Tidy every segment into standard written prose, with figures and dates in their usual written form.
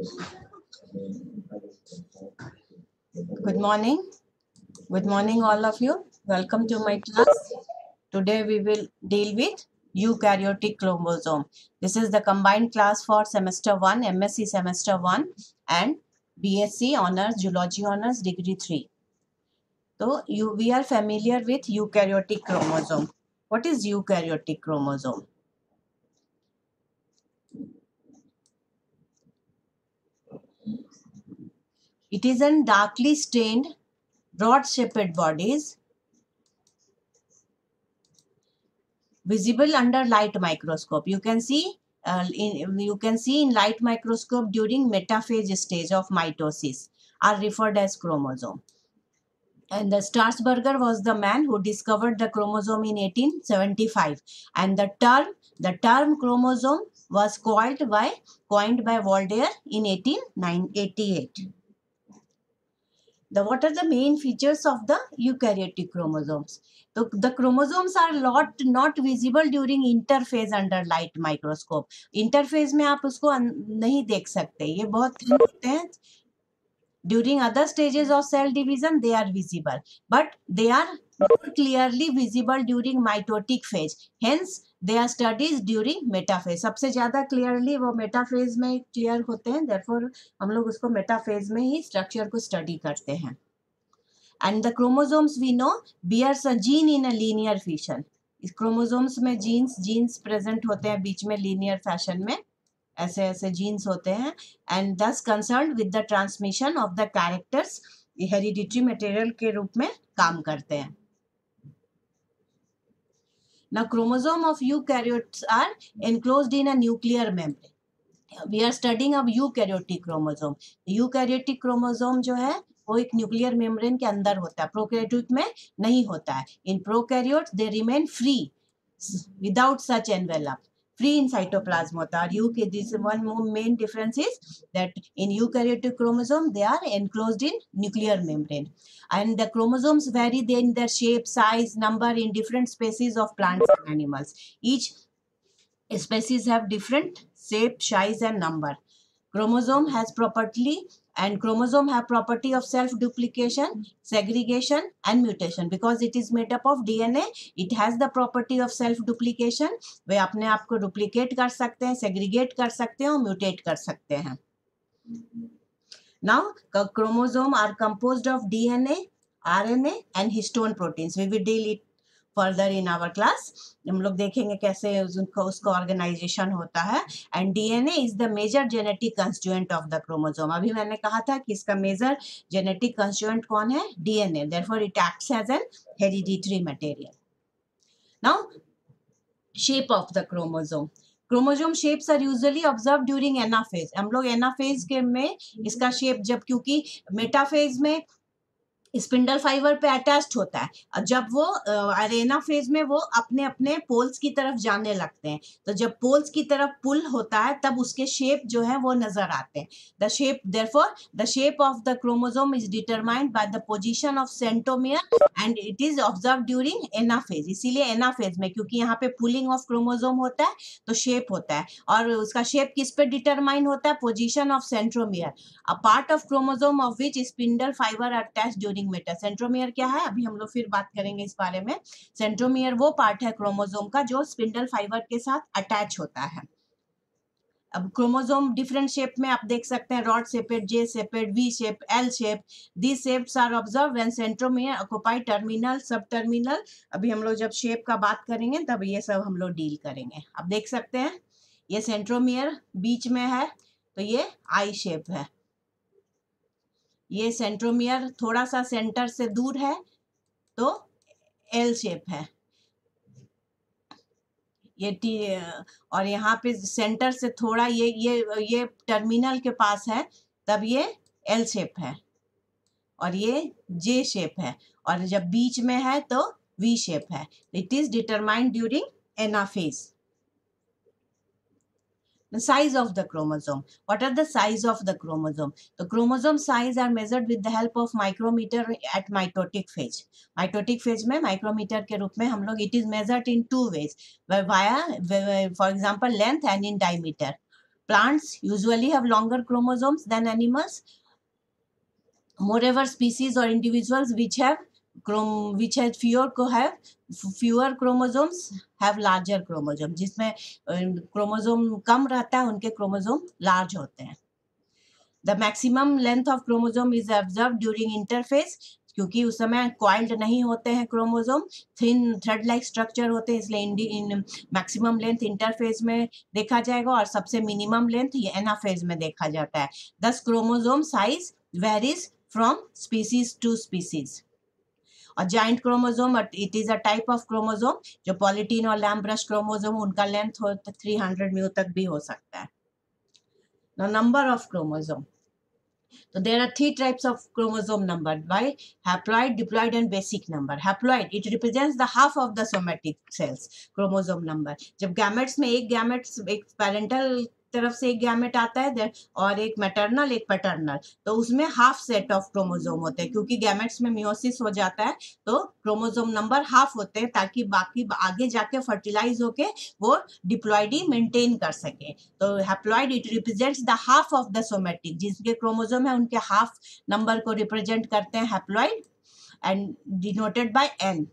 Good morning. Good morning, all of you. Welcome to my class. Today we will deal with eukaryotic chromosome. This is the combined class for semester 1, MSc semester 1 and BSc honors, Zoology honors degree 3. So we are familiar with eukaryotic chromosome. What is eukaryotic chromosome? It is a darkly stained, rod-shaped bodies visible under light microscope. You can see in light microscope during metaphase stage of mitosis are referred as chromosome. And the Strasburger was the man who discovered the chromosome in 1875, and the term chromosome was coined by Waldeyer in 1888. What are the main features of the eukaryotic chromosomes? The chromosomes are not visible during interphase under light microscope. Interphase में आप उसको नहीं देख सकते, ये बहुत thin होते हैं. During other stages of cell division, they are visible, but they are more clearly visible during mitotic phase. Hence, they are studied during metaphase. सबसे ज़्यादा clearly वो metaphase में clear होते हैं. Therefore, हम लोग उसको metaphase में ही structure को study करते हैं. And the chromosomes we know bears a gene in a linear fashion. इस chromosomes में genes present होते हैं बीच में linear fashion में. ऐसे ऐसे जीन्स होते हैं and thus concerned with the transmission of the characters, hereditary material के रूप में काम करते हैं. Now chromosome of eukaryotes are enclosed in a nuclear membrane. We are studying अब eukaryotic chromosome. Eukaryotic chromosome जो है वो एक न्यूक्लियर मेम्ब्रेन के अंदर होता है, प्रोकैरियोट में नहीं होता है. In prokaryote they remain free without such envelope. Free in cytoplasm hota hai. This one main difference is that in eukaryotic chromosome they are enclosed in nuclear membrane, and the chromosomes vary in their shape, size, number in different species of plants and animals. Each species have different shape, size and number. Chromosome have property of self-duplication, segregation and mutation. Because it is made up of DNA, it has the property of self-duplication. वे अपने आप को duplicate कर सकते हैं, segregate कर सकते हैं और mutate कर सकते हैं. Now, chromosome are composed of DNA, RNA and histone proteins. We will deal it further in our class. हम लोग देखेंगे कैसे उसका ऑर्गेनाइजेशन होता है. And DNA is the major genetic constituent of the chromosome. अभी मैंने कहा था कि इसका मेजर जेनेटिक कंस्टिट्यूएंट कौन है? DNA. Therefore it acts as an hereditary material. Now shape of the chromosome. Chromosome shapes are usually observe during anaphase. हम लोग एनाफेज के में इसका शेप, जब क्योंकि मेटाफेज में स्पिंडल फाइबर पे अटैच्ड होता है, जब वो अरेना फेज में वो अपने अपने पोल्स की तरफ जाने लगते हैं, तो जब पोल्स की तरफ पुल होता है तब उसके शेप जो है वो नजर आते हैं. The shape, therefore the shape of the chromosome is determined by the position of centromere and it is observe during anaphase. इसीलिए एनाफेज में, क्योंकि यहाँ पे पुलिंग ऑफ क्रोमोसोम होता है तो शेप होता है, और उसका शेप किस पे डिटरमाइन होता है? Position of centromere, a part of chromosome of which spindle fibre are attached during meta. Centromere क्या है? अभी हम लोग फिर बात करेंगे इस बारे में. सेंट्रोमियर वो पार्ट है क्रोमोसोम का जो स्पिंडल फाइबर के साथ अटैच होता है. अब क्रोमोसोम डिफरेंट शेप में आप देख सकते हैं, rod shaped, J shaped, V shape, L shape. These shapes are observe when centromere occupy terminal, sub terminal. अभी हम लोग जब शेप का बात करेंगे तब ये सब हम लोग डील करेंगे. आप देख सकते हैं ये सेंट्रोमियर बीच में है तो ये आई शेप है. ये सेंट्रोमियर थोड़ा सा सेंटर से दूर है तो एल शेप है. ये और यहाँ पे सेंटर से थोड़ा ये टर्मिनल के पास है तब ये एल शेप है, और ये जे शेप है, और जब बीच में है तो वी शेप है. It is determined during anaphase. The size of the chromosome. What are the size of the chromosome? The chromosome size are measured with the help of micrometer at mitotic phase. Mitotic phase में micrometer के रूप में हम लोग, it is measured in two ways, via for example length and in diameter. Plants usually have longer chromosomes than animals. Moreover, species or individuals which have fewer chromosomes have larger chromosome. जिसमें chromosome कम रहता है उनके chromosome large होते हैं. The maximum length of chromosome is observed during interphase, क्योंकि उस समय coiled नहीं होते हैं chromosome, thin thread like structure होते हैं, इसलिए मैक्सिमम लेंथ इंटरफेज में देखा जाएगा और सबसे मिनिमम लेंथ ये एनाफेज में देखा जाता है. Thus chromosome size varies from species to species. और giant chromosome, it is a type of chromosome. जो पॉलीटीन और लैम्ब्रश क्रोमोसोम उनका लेंथ 300 म्यू तक भी हो सकता है. Now number of chromosome. So there are three types of chromosome number: by haploid, diploid and basic number. Haploid, it represents the half of the somatic cells. Chromosome number, जब gametes में एक gametes एक parental तरफ से एक gamete आता है और एक मैटरनल एक पैटर्नल, तो उसमें हाफ सेट ऑफ क्रोमोसोम होते हैं. क्योंकि गैमेट्स में मियोसिस हो जाता है तो क्रोमोसोम नंबर हाफ होते हैं ताकि बाकी आगे जाके फर्टिलाइज होके वो डिप्लॉइडी मेंटेन कर सके. तो haploid it represents the half of the somatic, जिसके क्रोमोसोम है उनके हाफ नंबर को रिप्रेजेंट करते हैं haploid, and denoted by N.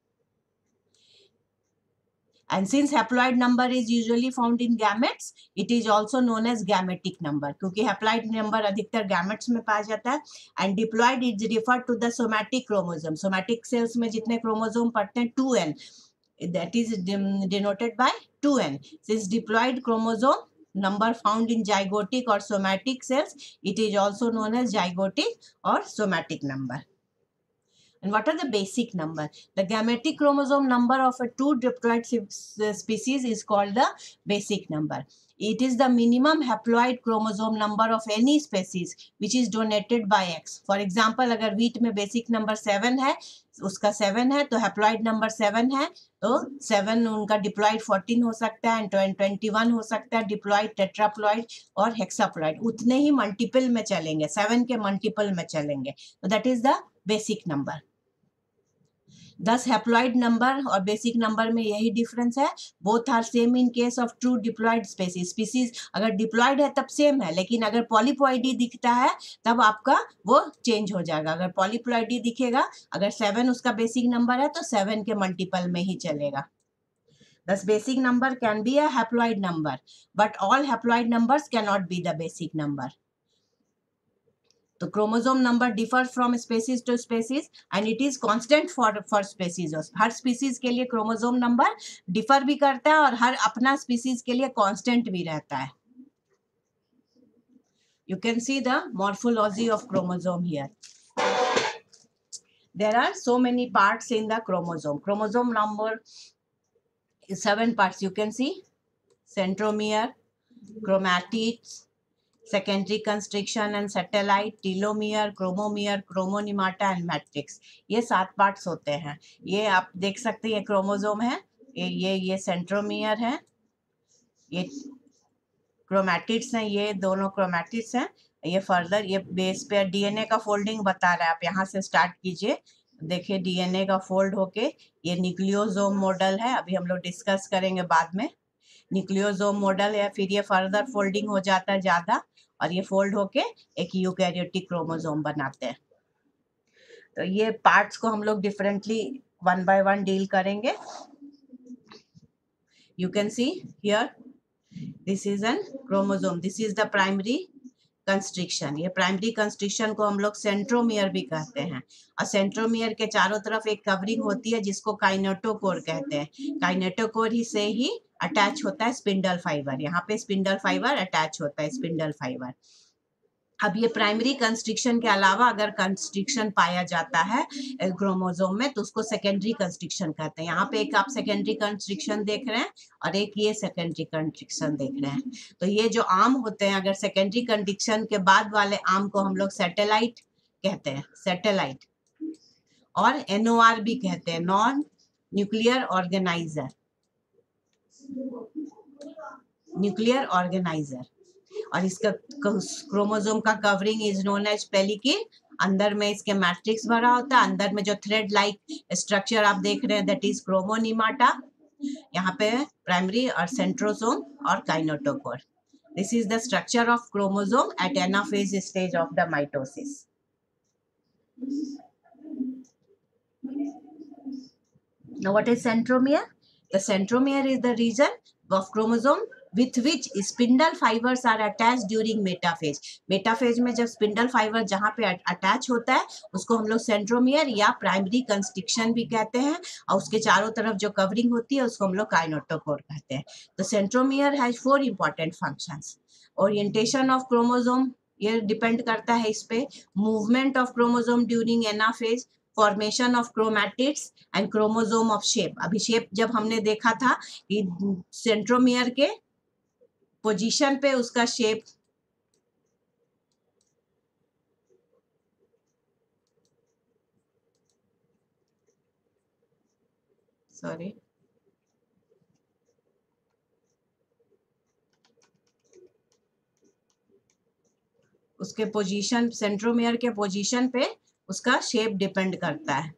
And since haploid number is usually found in gametes, it is also known as gametic number. क्योंकि haploid number अधिकतर gametes में पाया जाता है. And diploid is referred to the somatic chromosome. Somatic cells में जितने chromosome पढ़ते हैं 2n, that is denoted by 2n. Since diploid chromosome number found in zygotic or somatic cells, it is also known as zygotic or somatic number. And what are the basic number? The gametic chromosome number of a two diploid species is called the basic number. It is the minimum haploid chromosome number of any species which is donated by X. For example, अगर wheat में basic number 7 है, उसका 7 है तो haploid number 7 है, तो 7 उनका diploid 14 हो सकता है, 21 हो सकता है diploid, tetraploid और hexaploid. उतने ही multiple में चलेंगे, 7 के multiple में चलेंगे. So that is the basic number. Thus haploid number और basic number में यही difference है. Both are same in case of true diploid species. Species अगर diploid है तब same है, लेकिन अगर polyploidy दिखता है तब आपका वो change हो जाएगा. अगर polyploidy दिखेगा, अगर 7 उसका basic number है तो 7 के multiple में ही चलेगा. Thus basic number can be a haploid number, but all haploid numbers cannot be the basic number. तो chromosome number differ from species to species and it is constant for species. हर species के लिए chromosome number differ भी करता है और हर अपना species के लिए कांस्टेंट भी रहता है. You can see the morphology of chromosome here. There are so many parts in the chromosome. Chromosome number 7 parts. You can see centromere, chromatids, secondary constriction and satellite, telomere, chromomere, chromonymata and matrix. ये 7 parts होते हैं. ये आप देख सकते हैं, ये chromosome है, ये सेंट्रोमियर है, ये क्रोमैटिड्स हैं, ये दोनों क्रोमैटिड्स हैं. ये फर्दर ये बेस पे डीएनए का फोल्डिंग बता रहा है. आप यहाँ से स्टार्ट कीजिए, देखिए डीएनए का फोल्ड होके ये न्यूक्लियोसोम मॉडल है. अभी हम लोग डिस्कस करेंगे बाद में. न्यूक्लियोसोम मॉडल है, फिर ये फर्दर फोल्डिंग हो जाता है ज़्यादा और ये फोल्ड होके एक यूकैरियोटिक क्रोमोसोम बनाते हैं. तो ये पार्ट्स को हम लोग डिफरेंटली 1 by 1 डील करेंगे. You can see here this is an chromosome. This is the primary constriction. ये प्राइमरी कंस्ट्रिक्शन को हम लोग सेंट्रोमियर भी कहते हैं. और सेंट्रोमियर के चारों तरफ एक कवरिंग होती है जिसको काइनेटोकोर कहते हैं. काइनेटोकोर ही से ही अटैच होता है स्पिंडल फाइबर. यहाँ पे स्पिंडल फाइबर अटैच होता है, स्पिंडल फाइबर. अब ये प्राइमरी कंस्ट्रिक्शन के अलावा अगर कंस्ट्रिक्शन पाया जाता है क्रोमोसोम में तो उसको सेकेंडरी कंस्ट्रिक्शन कहते हैं. यहाँ पे एक आप सेकेंडरी कंस्ट्रिक्शन देख रहे हैं और एक ये सेकेंडरी कंस्ट्रिक्शन देख रहे हैं. तो ये जो आर्म होते हैं, अगर सेकेंडरी कंस्ट्रिक्शन के बाद वाले आर्म को हम लोग सैटेलाइट कहते हैं, सैटेलाइट. और NOR भी कहते हैं, non nuclear organiser. Nuclear organiser. और इसका क्रोमोसोम का covering is known as pellicle. अंदर में इसके मैट्रिक्स भरा होता है. अंदर में जो थ्रेड लाइक स्ट्रक्चर आप देख रहे हैं दैट इज क्रोमोनिमाटा. यहाँ पे प्राइमरी और सेंट्रोसोम और kinetochore. This is the structure of chromosome at anaphase stage of the mitosis. Now, what is centromere? The centromere is the region of chromosome with which spindle fibers are attached during metaphase. Metaphase में जब spindle fibre जहाँ पे attach होता है उसको हम लोग centromere या प्राइमरी कंस्ट्रिक्शन भी कहते हैं, और उसके चारों तरफ जो कवरिंग होती है उसको हम लोग काइनेटोकोर कहते हैं. तो centromere has 4 important functions. Orientation of chromosome, ये डिपेंड करता है इस पे. Movement of chromosome during anaphase, formation of chromatids and chromosome of shape. अभी शेप जब हमने देखा था कि सेंट्रोमियर के पोजीशन पे उसका शेप उसके पोजीशन, सेंट्रोमियर के पोजीशन पे उसका शेप डिपेंड करता है.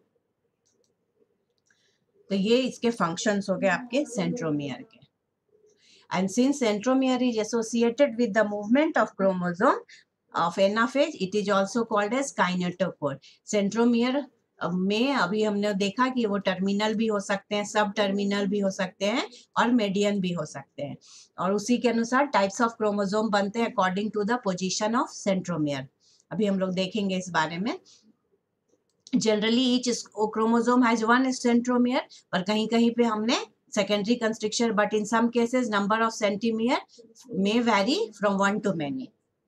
तो ये इसके फंक्शंस हो गए आपके सेंट्रोमियर के. And since centromere is associated with the movement of chromosome of anaphase, it is also called as kinetochore. Centromere में अभी हमने देखा कि वो टर्मिनल भी हो सकते हैं, सब टर्मिनल भी हो सकते हैं और मेडियन भी हो सकते हैं, और उसी के अनुसार टाइप्स ऑफ क्रोमोसोम बनते हैं according to the position of centromere. अभी हम लोग देखेंगे इस बारे में. Generally each chromosome has one centromere, पर कहीं कहीं पे हमने secondary constriction, but in some cases number of centromere may vary from 1 to many.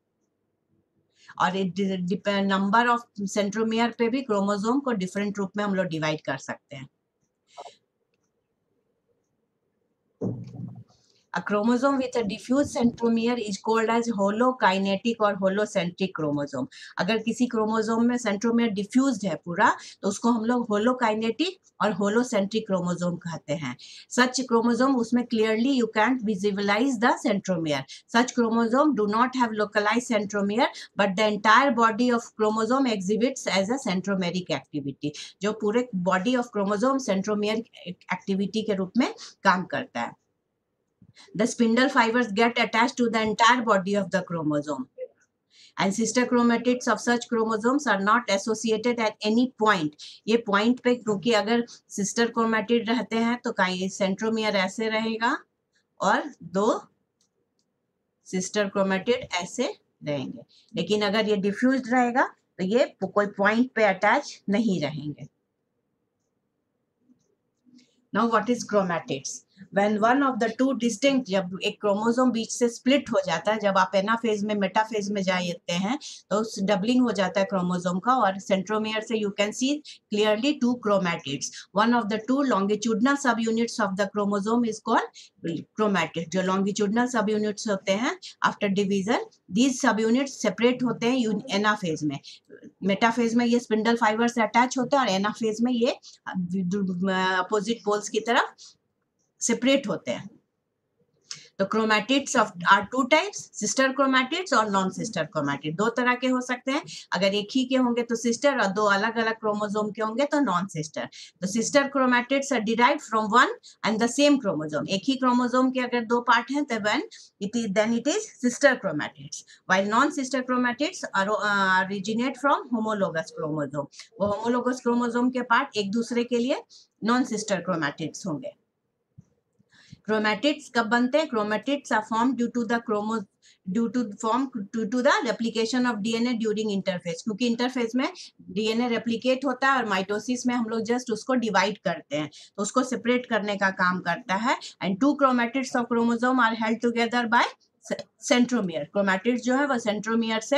और नंबर ऑफ सेंट्रोमियर पे भी क्रोमोसोम को डिफरेंट रूप में हम लोग डिवाइड कर सकते हैं. A chromosome with a diffuse centromere is called as holokinetic और holocentric chromosome. अगर किसी क्रोमोसोम में सेंट्रोमियर डिफ्यूज्ड है पूरा तो उसको हम लोग holokinetic और holocentric chromosome कहते हैं. Such chromosome, उसमें clearly you can't visualize the centromere. Such chromosome do not have localized centromere, but the entire body of chromosome exhibits as a centromeric activity. जो पूरे body of chromosome centromere activity के रूप में काम करता है. The spindle fibers get attached to the entire body of the chromosome, and sister chromatids of such chromosomes are not associated at any point. ये point पे, क्योंकि अगर sister chromatid रहते हैं तो कहीं centromere ऐसे रहेगा और दो sister chromatid ऐसे रहेंगे, लेकिन अगर ये diffused रहेगा तो ये कोई point पे attach नहीं रहेंगे. Now what is chromatids? When one of the two distinct, जब एक क्रोमोसोम बीच से स्प्लिट हो जाता है, जब आप एनाफेज में मेटाफेज में जाते हैं तो डबलिंग हो जाता है क्रोमोसोम का, और सेंट्रोमियर से you can see clearly two chromatids. One of the two longitudinal sub units of the chromosome is called chromatid. जो लॉन्गिट्यूडनल सब यूनिट्स होते हैं after division, these sub units separate होते हैं एनाफेज में. Metaphase में ये spindle fibre से attach होता है और एनाफेज में ये अपोजिट पोल्स की तरफ सेपरेट होते हैं. तो chromatids are two types, sister chromatids और नॉन सिस्टर क्रोमैटिड. दो तरह के हो सकते हैं. अगर एक ही के होंगे तो सिस्टर, और दो अलग अलग क्रोमोसोम के होंगे तो नॉन सिस्टर. तो sister chromatids are derived from one and the same chromosome. एक ही क्रोमोसोम के अगर दो पार्ट हैं तो then it is sister chromatids, while non sister chromatids are originate from homologous chromosome. वो homologous chromosome के पार्ट एक दूसरे के लिए non sister chromatids होंगे. क्रोमैटिड्स कब बनते हैं? Chromatids are form due to the replication of DNA during interphase. क्योंकि इंटरफेज में डीएनए रेप्लिकेट होता है और माइटोसिस में हम लोग जस्ट उसको डिवाइड करते हैं, तो उसको सेपरेट करने का काम करता है. And two chromatids of chromosome are held together by centromere. Chromatids जो है वो सेंट्रोमियर से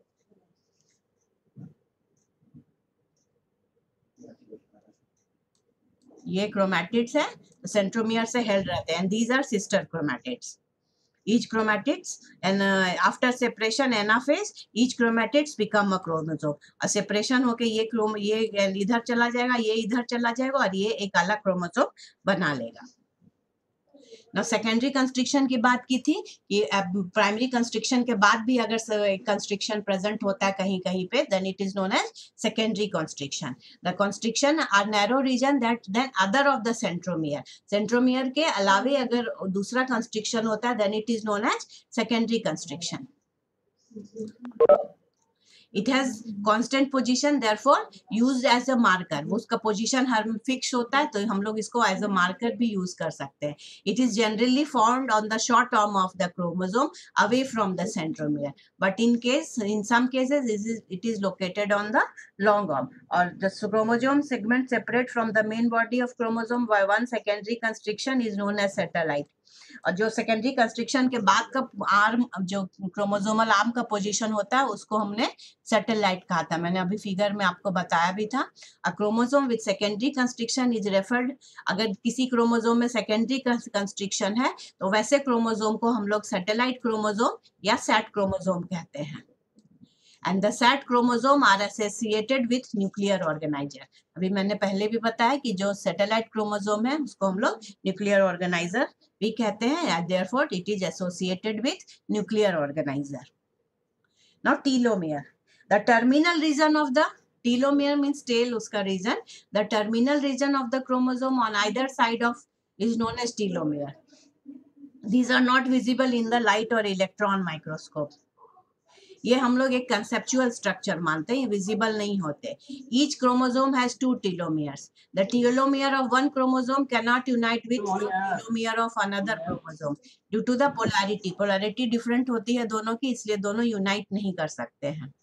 ये क्रोमैटिड्स है, सेंट्रोमियर से हेल्ड रहते हैं. These are sister chromatids. Each chromatids and after separation anaphase, each chromatids become a chromosome. और सेपरेशन होके ये इधर चला जाएगा, ये इधर चला जाएगा और ये एक अलग क्रोमोसोम बना लेगा. ना सेकेंडरी कंस्ट्रिक्शन की बात की थी कि प्राइमरी कंस्ट्रिक्शन के बाद भी अगर कंस्ट्रिक्शन प्रेजेंट होता है कहीं कहीं पे, then it is known as secondary constriction. The constriction are narrow region that then other of the centromere. Centromere के अलावे अगर दूसरा कंस्ट्रिक्शन होता है, then it is known as secondary constriction. It has constant position, therefore used as a marker. उसका position हर fix होता है, तो हम लोग इसको as a marker भी use कर सकते हैं. It is generally found on the short arm of the chromosome away from the centromere, but in some cases it is located on the long arm. Or the chromosome segment separate from the main body of chromosome by one secondary constriction is known as satellite. और जो secondary constriction के बाद का arm, जो chromosomal arm का position होता है, उसको हमने सैटेलाइट कहा था. मैंने अभी फिगर में आपको बताया भी था. A chromosome with secondary constriction is referred, अगर किसी क्रोमोसोम में सेकेंडरी कंस्ट्रिक्शन है तो वैसे क्रोमोसोम को हम लोग सैटेलाइट क्रोमोसोम या सैट क्रोमोसोम कहते हैं. And the SAT chromosome are associated with nuclear organizer. अभी मैंने पहले भी बताया कि जो सैटेलाइट क्रोमोसोम है उसको हम लोग न्यूक्लियर ऑर्गेनाइजर भी कहते हैं, and therefore it is associated with nuclear organizer. Now telomere, the terminal region of the telomere means tail, उसका region. The terminal region of the chromosome on either side of is known as telomere. These are not visible in the light or electron microscope. ये हम लोग एक conceptual structure मानते हैं, visible नहीं होते. Each chromosome has 2 telomeres. The telomere of one chromosome can not unite with telomere of another chromosome due to the polarity. Polarity different होती है दोनों की, इसलिए दोनों यूनाइट नहीं कर सकते हैं.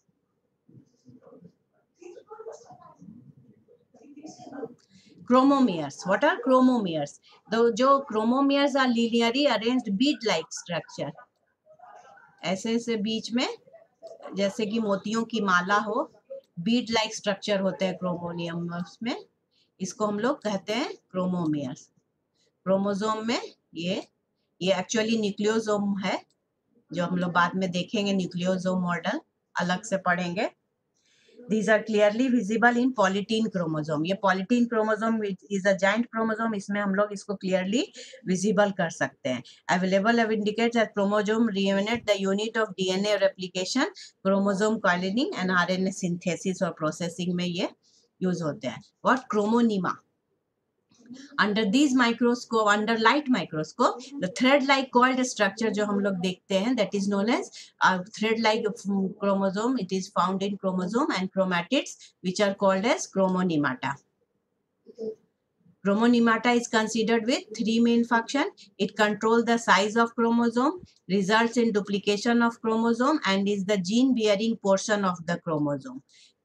Chromomeres. What are chromomeres? जो chromomeres are linearly arranged bead-like structure. ऐसे ऐसे बीच में जैसे कि मोतियों की माला हो, बीड लाइक स्ट्रक्चर होते हैं क्रोमोनियम्स में. इसको हम लोग कहते हैं क्रोमोमियर्स. क्रोमोसोम में ये एक्चुअली न्यूक्लियोसोम है, जो हम लोग बाद में देखेंगे. न्यूक्लियोसोम मॉडल अलग से पढ़ेंगे. These are clearly visible in polytene chromosome. ये polytene chromosome is a giant chromosome. इसमें हम लोग इसको clearly visible कर सकते हैं. Available indicates that chromosome reunite the unit of DNA replication, chromosome coiling and RNA synthesis और processing में ये use होते हैं. What chromonema? Under these microscope, under light microscope, the thread-like coiled structure जो हम लोग देखते हैं, that is known as thread-like chromosome. It is found in chromosome and chromatids, which are called as chromonemata. Chromonemata is considered with 3 main functions. It controls the size of chromosome, results in duplication of chromosome, and is the gene-bearing portion of the chromosome.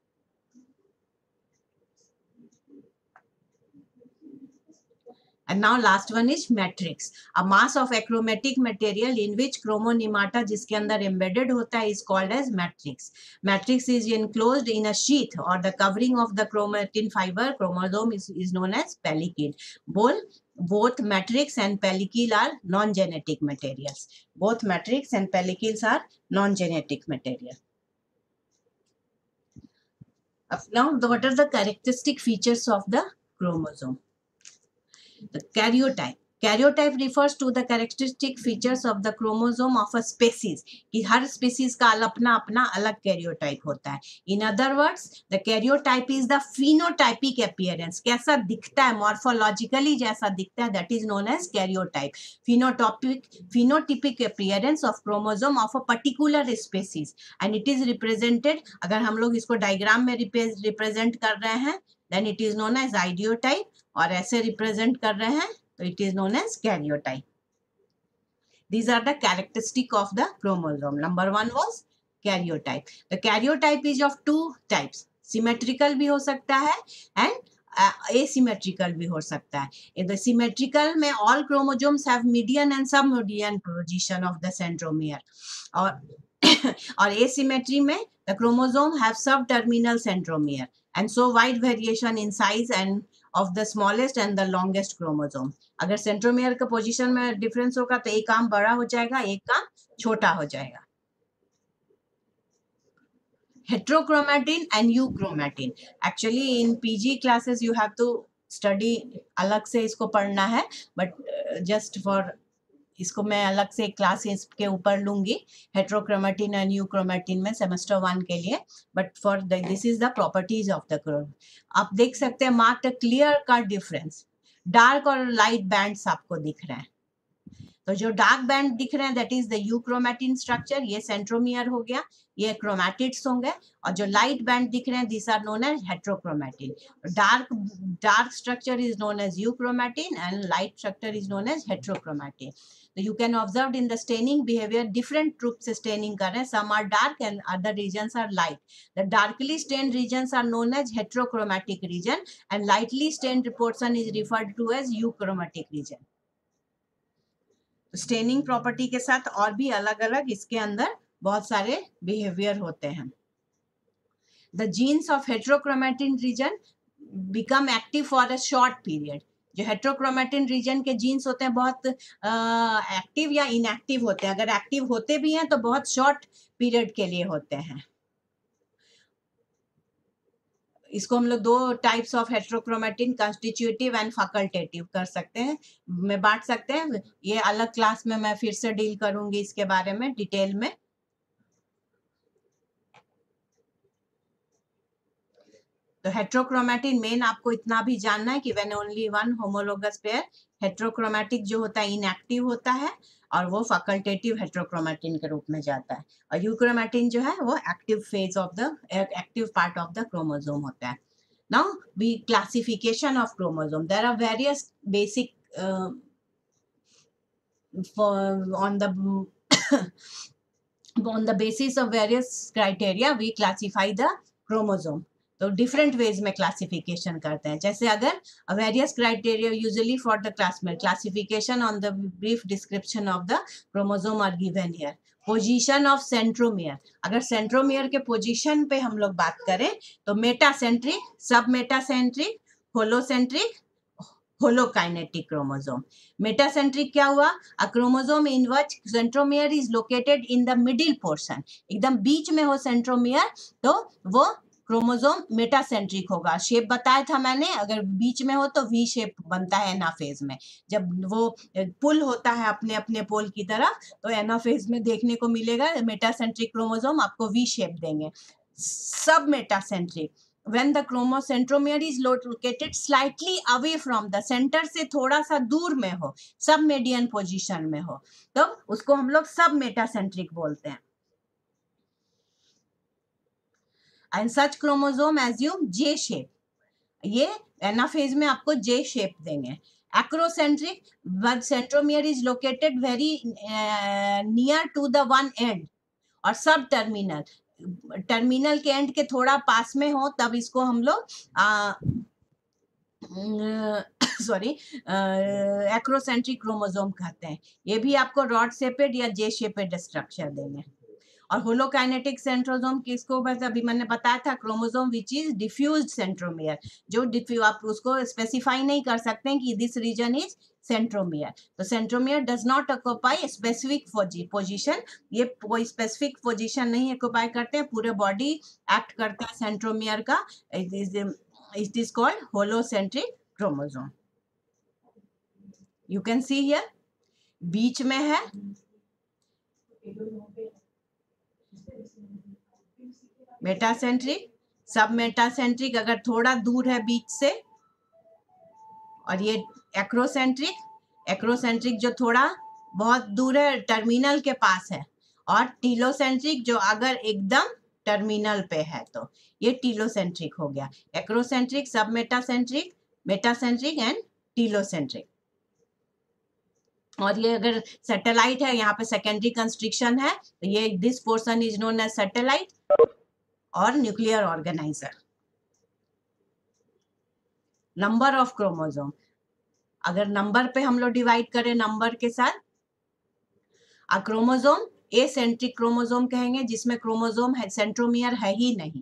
And now last one is matrix. A mass of achromatic material in which chromonemata जिसके अंदर embedded होता है is called as matrix. Matrix is enclosed in a sheath or the covering of the chromatin fiber. Chromosome is known as pellicle. Both matrix and pellicle are non-genetic materials. Both matrix and pellicles are non-genetic material. Now, what are the characteristic features of the chromosome? The karyotype. Karyotype refers to the characteristic features of the chromosome of a species. कि हर species का अपना अपना अलग karyotype होता है. In other words, the karyotype is the phenotypic appearance. कैसा दिखता है, morphologically जैसा दिखता है, that is known as karyotype. Phenotypic appearance of chromosome of a particular species, and it is represented. अगर हम लोग इसको diagram में represent कर रहे हैं, then it is known as ideotype. और ऐसे represent कर रहे हैं तो it is known as karyotype. These are the characteristic of the chromosome. Number 1 was karyotype. The karyotype is of 2 types. Symmetrical भी हो सकता है and asymmetrical भी हो सकता है. In the symmetrical में all chromosomes have median and submedian position of the centromere. और asymmetry में the chromosome have subterminal centromere and so wide variation in size and of the smallest and the longest chromosome. अगर centromere का position में difference होगा तो एक काम बड़ा हो जाएगा, एक काम छोटा हो जाएगा. Heterochromatin and euchromatin. Actually in PG classes you have to study, अलग से इसको पढ़ना है, but just for इसको मैं अलग से क्लास इसके ऊपर लूंगी हेट्रोक्रोमेटिन एंड यूक्रोमेटिन में सेमेस्टर 1 के लिए, but for this is the properties of the chrome. आप देख सकते हैं mark clear cut difference, dark और लाइट बैंड्स आपको दिख रहे हैं। तो जो डार्क बैंड दिख रहे हैं that is the euchromatin structure, ये सेंट्रोमियर हो गया, ये क्रोमैटिड्स होंगे, और जो लाइट बैंड दिख रहे हैं this are known as heterochromatin. Dark structure is known as euchromatin and light structure is known as heterochromatin. तो you can observe in the staining behaviour different group से स्टेनिंग कर रहे हैं, some are dark and other regions are light. The darkly stained regions are known as heterochromatic region and lightly stained portion is referred to as euchromatic region. Staining property के साथ और भी अलग अलग इसके अंदर बहुत सारे बिहेवियर होते हैं। The genes of heterochromatin region become active for a short period. जो हेट्रोक्रोमेटिन रीजन के जीन्स होते हैं बहुत एक्टिव या इनएक्टिव होते हैं। अगर एक्टिव होते भी हैं तो बहुत शॉर्ट पीरियड के लिए होते हैं। इसको हम लोग दो types of heterochromatin, constitutive and facultative कर सकते हैं, में बांट सकते हैं। ये अलग क्लास में मैं फिर से डील करूंगी इसके बारे में डिटेल में। तो हेट्रोक्रोमेटिन मेन आपको इतना भी जानना है कि when only one homologous pair, heterochromatic जो होता है इनएक्टिव होता है और वो फैकल्टेटिव हेट्रोक्रोमेटिन के रूप में जाता है, और यूक्रोमेटिन जो है वो active phase of the active part of the chromosome होता है। Now we classification of chromosome, there are various basic on the basis of various criteria we classify the chromosome। तो डिफरेंट वेज में classification करते हैं। जैसे अगर various criteria usually for the classification on the brief description of the chromosome are given here. Position of centromere, अगर centromere के position पे हम लोग बात करें तो metacentric, sub metacentric, holocentric, holokinetic chromosome. Metacentric क्या हुआ? A chromosome in which centromere is located in the middle portion, एकदम बीच में हो सेंट्रोमियर तो वो क्रोमोसोम मेटासेंट्रिक होगा। शेप बताया था मैंने, अगर बीच में हो तो वी शेप बनता है एनाफेज में। जब वो पुल होता है अपने अपने पोल की तरफ तो एनाफेज में देखने को मिलेगा मेटासेंट्रिक क्रोमोसोम आपको वी शेप देंगे। सब metacentric when the centromere is located slightly away from the center, से थोड़ा सा दूर में हो, सब मीडियन पोजीशन में हो, तो उसको हम लोग सब मेटासेंट्रिक बोलते हैं। and such chromosome assume J shape, ये एनाफेज में आपको J शेप देंगे। Acrocentric, but centromere is located very near to the one end, और सब टर्मिनल, टर्मिनल के एंड के थोड़ा पास में हो तब इसको हम लोग एक्रोसेंट्रिक क्रोमोसोम कहते हैं। ये भी आपको रॉड शेपेड या जे शेपेड स्ट्रक्चर देंगे। और होलोकाइनेटिक सेंट्रोसोम किसको, बस अभी मैंने बताया था, chromosome which is diffused centromere, जो आप उसको स्पेसिफाई नहीं कर सकते हैं कि दिस रीजन इज सेंट्रोमियर। तो centromere does not occupy specific position, ये कोई स्पेसिफिक पोजीशन नहीं ऑक्यूपाई करते हैं, पूरे बॉडी एक्ट करता है सेंट्रोमियर का। It is called holocentric chromosome. You can see here बीच में है, मेटासेंट्रिक, सब मेटासेंट्रिक अगर थोड़ा दूर है बीच से, और ये एक्रोसेंट्रिक, एक्रोसेंट्रिक जो थोड़ा बहुत दूर है टर्मिनल के पास है, और टीलोसेंट्रिक जो अगर एकदम टर्मिनल पे है तो ये टीलोसेंट्रिक हो गया। एक्रोसेंट्रिक, सब मेटासेंट्रिक, मेटासेंट्रिक एंड टीलोसेंट्रिक। और ये अगर सैटेलाइट है, यहाँ पे सेकेंडरी कंस्ट्रिक्शन है, तो ये this portion is known as satellite और nuclear organizer. Number of chromosome, अगर नंबर पे हम लोग डिवाइड करें नंबर के साथ, a chromosome acentric chromosome कहेंगे जिसमें क्रोमोसोम है सेंट्रोमियर है ही नहीं।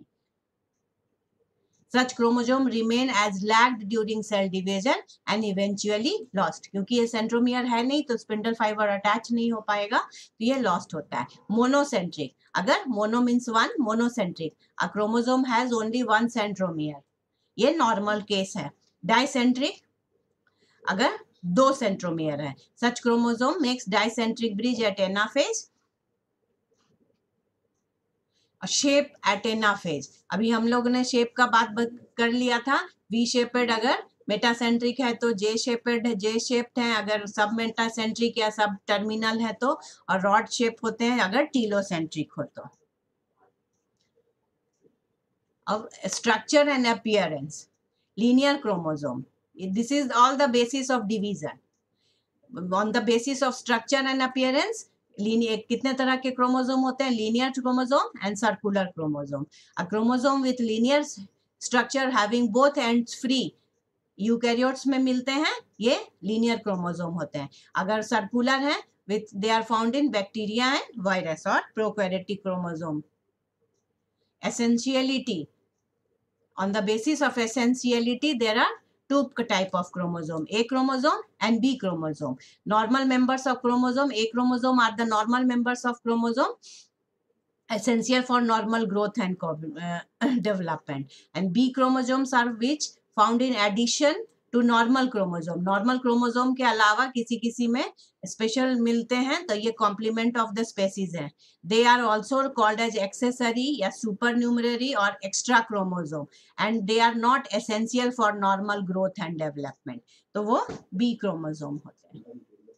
Such chromosome remain as lagged during cell division and eventually lost, क्योंकि ये सेंट्रोमियर है नहीं तो स्पिंडल फाइबर अटैच नहीं हो पाएगा तो ये लॉस्ट होता है। मोनोसेंट्रिक, अगर mono means one, monocentric, a chromosome has only one centromere, ये नॉर्मल केस है। डाइसेंट्रिक, अगर 2 सेंट्रोमियर है. Such chromosome makes dicentric bridge at anaphase, shape at anaphase. अभी हम लोग ने शेप का बात कर लिया था. वी शेपेड अगर मेटासेंट्रिक है तो जे शेपेड है, जे शेप्ड है अगर सब मेटासेंट्रिक या सब टर्मिनल है तो, और रॉड शेप होते हैं अगर टीलोसेंट्रिक हो तो. अब structure and appearance. Linear chromosome, this is all the basis of division. On the basis of structure and appearance, linear कितने तरह के क्रोमोसोम होते हैं? Linear chromosome and circular chromosome. A chromosome with linear structure having both ends free eukaryotes में मिलते हैं, ये linear chromosome होते हैं. अगर सर्कुलर है with they are found in bacteria and virus और prokaryotic chromosome. Essentiality, on the basis of essentiality there are two type of chromosome, A chromosome and B chromosome. Normal members of chromosome, A chromosome are the normal members of chromosome, essential for normal growth and development, and B chromosomes are which found in addition to normal chromosome. Normal chromosome के अलावा किसी किसी में special मिलते हैं तो ये complement of the species है. They are also called as accessory या सुपर न्यूमररी और extra chromosome, and they are not essential for normal growth and development. तो वो बी क्रोमोसोम होते हैं.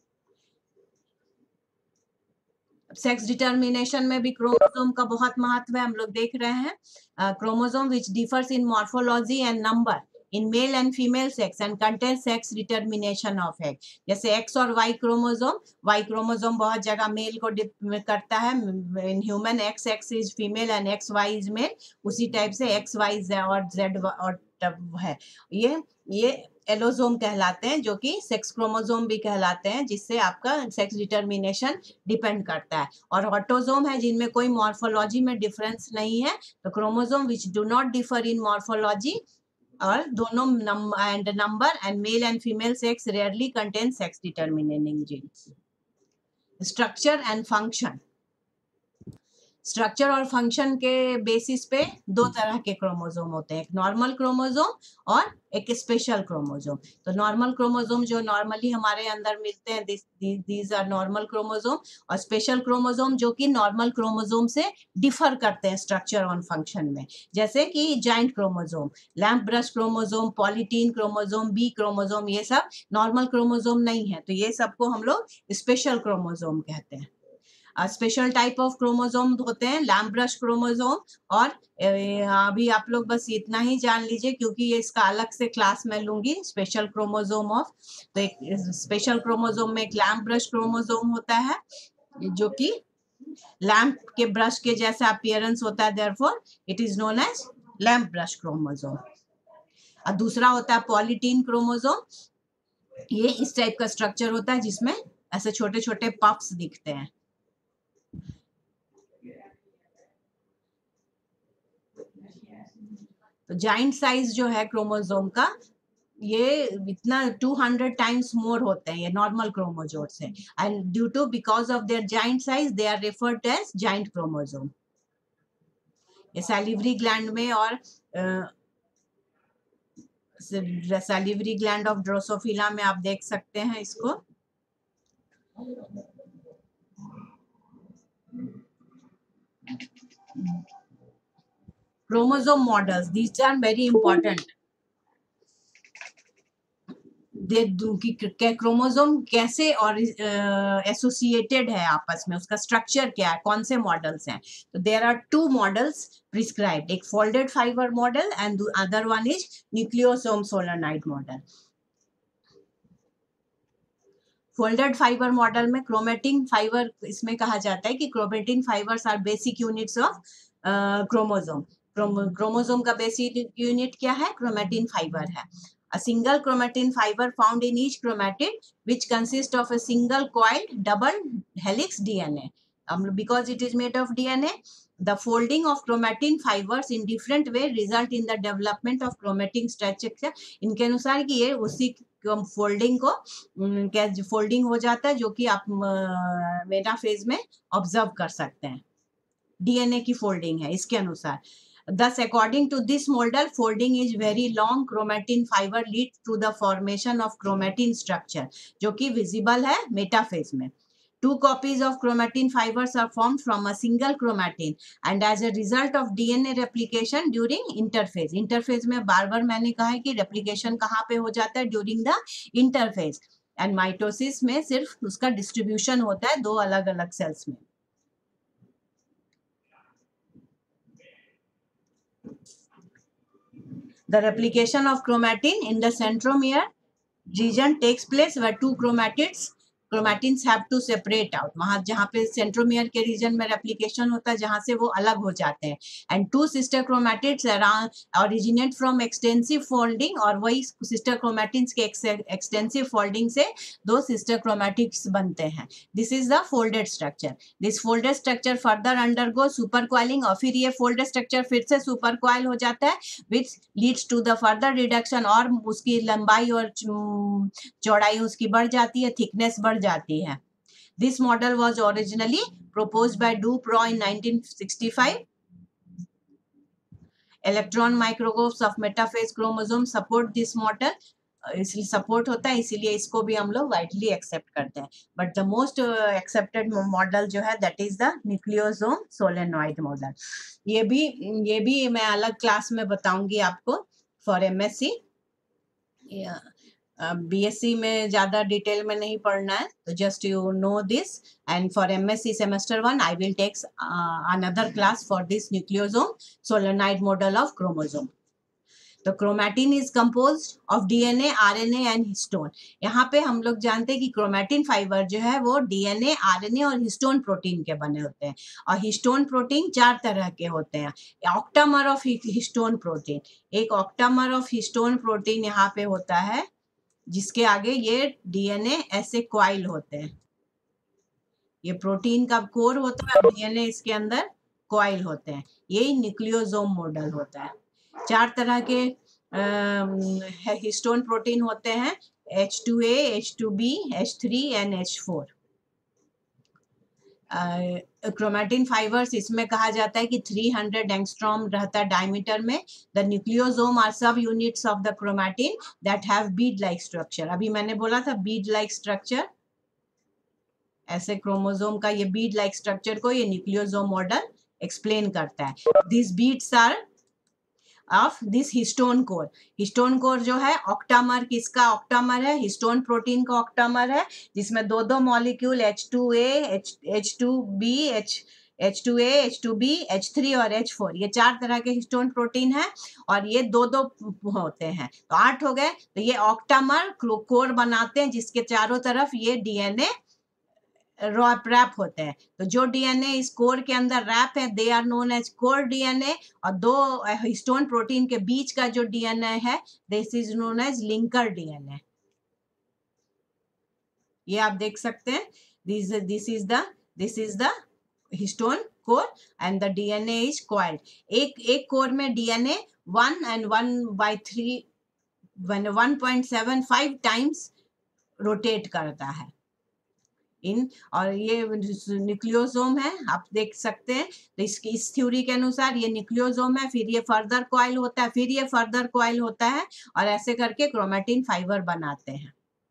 सेक्स डिटर्मिनेशन में भी क्रोमोसोम का बहुत महत्व है. हम लोग देख रहे हैं chromosome which differs in morphology and number in male and female sex and contains sex determination of egg. जैसे X और Y क्रोमोसोम, Y क्रोमोसोम बहुत जगह मेल को करता है. in human XX is female and XY is male. उसी type से XY और Z और है. ये एलोसोम कहलाते हैं, जो कि सेक्स क्रोमोसोम भी कहलाते हैं, जिससे आपका सेक्स डिटर्मिनेशन डिपेंड करता है. और ऑटोसोम है जिनमें कोई मॉर्फोलॉजी में डिफरेंस नहीं है. तो chromosome which do not differ in morphology और दोनों and number and male and female sex rarely contain sex determining genes. Structure and function. Structure और फंक्शन के बेसिस पे दो तरह के क्रोमोसोम होते हैं, एक नॉर्मल क्रोमोसोम और एक स्पेशल क्रोमोसोम. तो नॉर्मल क्रोमोसोम जो नॉर्मली हमारे अंदर मिलते हैं, दीज आर नॉर्मल क्रोमोसोम, और स्पेशल क्रोमोसोम जो कि नॉर्मल क्रोमोसोम से डिफर करते हैं स्ट्रक्चर और फंक्शन में, जैसे कि giant chromosome, lamp brush chromosome, polytene chromosome, B chromosome, ये सब नॉर्मल क्रोमोसोम नहीं है. तो ये सबको हम लोग स्पेशल क्रोमोसोम कहते हैं. स्पेशल टाइप ऑफ क्रोमोसोम होते हैं लैम्प ब्रश क्रोमोसोम, और अभी आप लोग बस इतना ही जान लीजिए क्योंकि ये इसका अलग से क्लास मैं लूंगी, स्पेशल क्रोमोसोम ऑफ. तो एक स्पेशल क्रोमोसोम में एक लैम्प ब्रश क्रोमोसोम होता है जो कि लैम्प के ब्रश के जैसा अपीयरेंस होता है, therefore it is known as lamp brush chromosome. और दूसरा होता है पॉलीटीन क्रोमोसोम. ये इस टाइप का स्ट्रक्चर होता है जिसमें ऐसे छोटे छोटे पफ्स दिखते हैं. तो जॉइंट साइज जो है क्रोमोसोम का, ये इतना 200 टाइम्स मोर होते हैं ये नॉर्मल क्रोमोसोम से, and due to because of their giant size they are referred as giant chromosome. ये सैलिवरी ग्लैंड में और सैलिवरी ग्लैंड ऑफ ड्रोसोफिला में आप देख सकते हैं इसको. Chromosome models, these are very important. Chromosome कैसे और एसोसिएटेड है आपस में, उसका स्ट्रक्चर क्या है, कौन से मॉडल्स हैं. तो there are two models prescribed, एक folded fibre model and other one is nucleosome solenoid model. Folded fibre model में क्रोमेटिन फाइबर इसमें कहा जाता है कि chromatin fibres are basic units of chromosome. Chromosome का बेसिक यूनिट क्या है? क्रोमेटिन फाइबर है. A single chromatin fiber found in each chromatid, which consists of a single coiled double helix DNA. Because it is made of DNA, the folding of chromatin fibers in different way result in the development of chromatin structure. इनके अनुसार कि ये उसी folding को folding हो जाता है जो कि आप मेटाफेज में ऑब्जर्व कर सकते हैं. डीएनए की फोल्डिंग है इसके अनुसार. Thus, according to this model, folding is very long chromatin fiber leads to the formation of chromatin structure, जो कि visible है मेटाफेज में. Two copies of chromatin fibers are formed from a single chromatin, and as a result of DNA replication during interphase. Interphase में बार बार मैंने कहा है कि replication कहाँ पे हो जाता है? During the interphase. And mitosis में सिर्फ उसका distribution होता है दो अलग अलग cells में. The replication of chromatin in the centromere region takes place where two chromatins have to separate out. वहाँ जहाँ पे सेंट्रोमियर के रीजन में रेप्लिकेशन होता है जहाँ से वो अलग हो जाते हैं. And two sister chromatids originate from extensive folding, और वही सिस्टर क्रोमैटिन्स के एक्सटेंसिव फोल्डिंग से दो सिस्टर क्रोमैटिड्स बनते हैं. This is the folded structure. This folded structure further undergo super coiling, और फिर ये फोल्डेड स्ट्रक्चर फिर से सुपर क्वाइल हो जाता है, which leads to the further reduction, और उसकी लंबाई और चौड़ाई उसकी बढ़ जाती है, थिकनेस बढ़ जाती है. This model was originally proposed by Dupuy in 1965. Electron micrographs of metaphase chromosomes support this model. इसलिए सपोर्ट होता है, इसीलिए इसको भी हम लोग वाइडली एक्सेप्ट करते हैं. But the most accepted model जो है that is the nucleosome solenoid model. ये भी मैं अलग क्लास में बताऊंगी आपको फॉर एमएससी. बीएससी में ज्यादा डिटेल में नहीं पढ़ना है, तो just you know this. And for MSc semester 1 I will take another class for this nucleosome solenoid model of chromosome. तो chromatin is composed of DNA, RNA and histone. यहाँ पे हम लोग जानते हैं कि क्रोमैटिन फाइबर जो है वो डीएनए, आरएनए और हिस्टोन प्रोटीन के बने होते हैं. और हिस्टोन प्रोटीन 4 तरह के होते हैं. ऑक्टामर ऑफ हिस्टोन प्रोटीन, एक ऑक्टामर ऑफ हिस्टोन प्रोटीन यहाँ पे होता है, जिसके आगे ये डीएनए ऐसे क्वाइल होते हैं. ये प्रोटीन का कोर होता है, डीएनए इसके अंदर क्वाइल होते हैं. यही न्यूक्लियोसोम मॉडल होता है. 4 तरह के हिस्टोन प्रोटीन होते हैं, H2A, H2B, H3 and H4. Chromatin fibres इसमें कहा जाता है कि 300 एंगस्ट्रॉम रहता है डायमीटर में. द न्यूक्लियोसोम आर सब units of the chromatin that have bead like structure. अभी मैंने बोला था बीड लाइक स्ट्रक्चर, ऐसे क्रोमोसोम का ये बीड लाइक स्ट्रक्चर को ये न्यूक्लियोसोम मॉडल एक्सप्लेन करता है. This beads are of this histone core. Histone core जो है ऑक्टामर, किसका ऑक्टामर है? हिस्टोन प्रोटीन का ऑक्टामर है, जिसमें दो दो molecule H2A, H2B, H2A, H2B, H3 और H4, ये 4 तरह के हिस्टोन प्रोटीन है, और ये दो दो होते हैं, तो 8 हो गए. तो ये ऑक्टामर कोर बनाते हैं जिसके चारों तरफ ये डीएनए रैप होते हैं. तो जो डीएनए इस कोर के अंदर रैप है they are known as core DNA, और दो हिस्टोन प्रोटीन के बीच का जो डीएनए है this is known as linker DNA. ये आप देख सकते हैं, this is the histone core and the DNA is coiled. एक कोर में डीएनए 1 and 1/3 1.75 टाइम्स रोटेट करता है इन. और ये न्यूक्लियोसोम है, आप देख सकते हैं. तो इस थ्योरी के अनुसार ये न्यूक्लियोसोम है, फिर ये फर्दर कॉइल होता है, फिर ये फर्दर कॉइल होता है, और ऐसे करके क्रोमैटिन फाइबर बनाते हैं.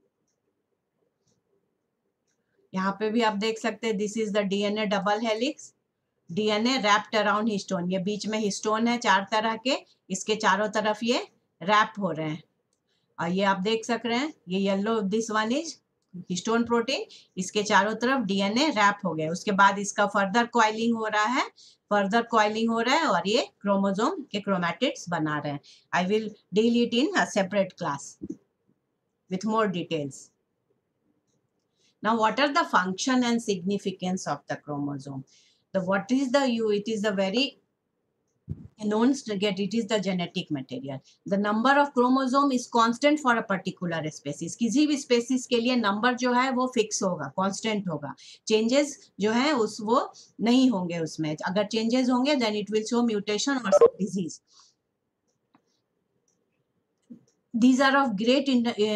यहाँ पे भी आप देख सकते हैं, this is the DNA double helix, DNA wrapped around histone. ये बीच में हिस्टोन है 4 तरह के, इसके चारों तरफ ये रैप हो रहे हैं. और ये आप देख सक रहे हैं, ये yellow, this one is histone protein, इसके चारों तरफ डीएनए रैप हो गया. उसके बाद इसका फर्दर कॉइलिंग हो रहा है, और ये क्रोमोसोम के क्रोमैटिड्स बना रहे हैं. I will deal it in a separate class with more details. Now, what are the function and significance of the chromosome? What is the it is the very known to get, it is the genetic material. The number of chromosome is constant for a particular species. किसी भी species के लिए number जो है वो fix होगा, constant होगा. Changes जो है वो नहीं होंगे उसमें. अगर changes होंगे then it will show mutation or some disease. These are of great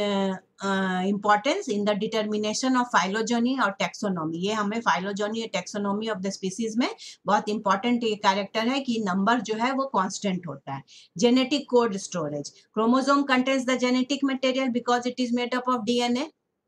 importance in the determination of phylogeny और taxonomy. ये हमें phylogeny और taxonomy of the species में बहुत important ये character है कि number जो है वो constant होता है. Genetic code storage. Chromosome contains the genetic material because it is made up of DNA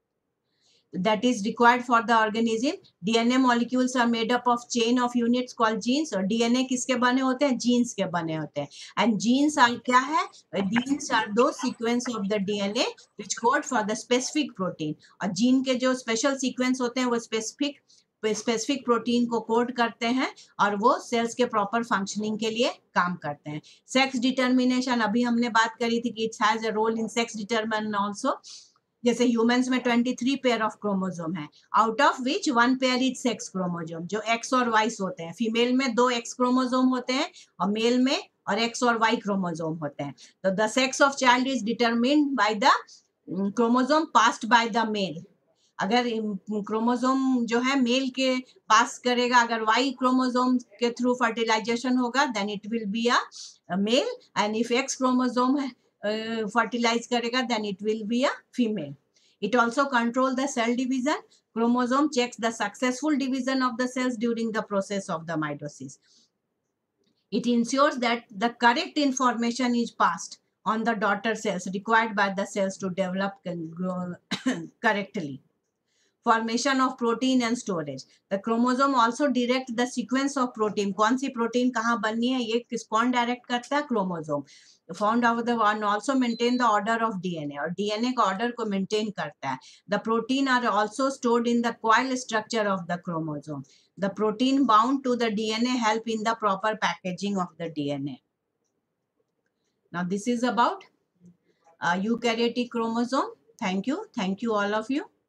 that is required for the organism. DNA molecules are made up of chain of units called genes. और DNA किसके बने होते हैं? Genes के बने होते हैं. And genes are क्या है? Genes are those sequence of the DNA which code for the specific protein. और gene के जो special sequence होते हैं वो स्पेसिफिक प्रोटीन को कोड करते हैं और वो सेल्स के प्रॉपर फंक्शनिंग के लिए काम करते हैं. सेक्स डिटर्मिनेशन, अभी हमने बात करी थी कि it's has a role in sex determination also. जैसे ह्यूमंस में 23 पेयर ऑफ क्रोमोसोम है, out of which 1 pair is sex chromosome, जो एक्स और वाई होते हैं. फीमेल में 2 एक्स क्रोमोसोम होते हैं और मेल में और एक्स और वाई क्रोमोसोम होते हैं. तो the sex of child is determined by the chromosome passed by the male. अगर क्रोमोसोम जो है मेल के पास करेगा, अगर वाई क्रोमोसोम के थ्रू फर्टिलाइजेशन होगा then it will be a male, and if X chromosome fertilize karega then it will be a female. It also control the cell division. Chromosome checks the successful division of the cells during the process of the mitosis. It ensures that the correct information is passed on the daughter cells required by the cells to develop and grow correctly. Formation of protein and storage. The chromosome also direct the sequence of protein. कौन सी protein कहाँ बननी है ये किस कौन direct करता है? Chromosome. Found out the one also maintain the order of DNA और DNA का order को maintain करता है. The protein are also stored in the coil structure of the chromosome. The protein bound to the DNA help in the proper packaging of the DNA. Now this is about eukaryotic chromosome. Thank you all of you.